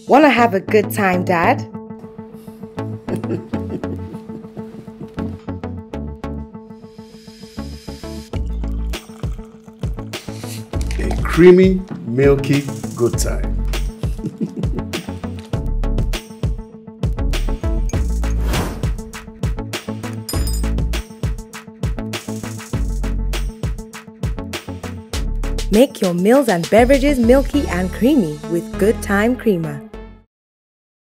Wanna have a good time, Dad? A creamy, milky good time. Make your meals and beverages milky and creamy with Good Time Creamer.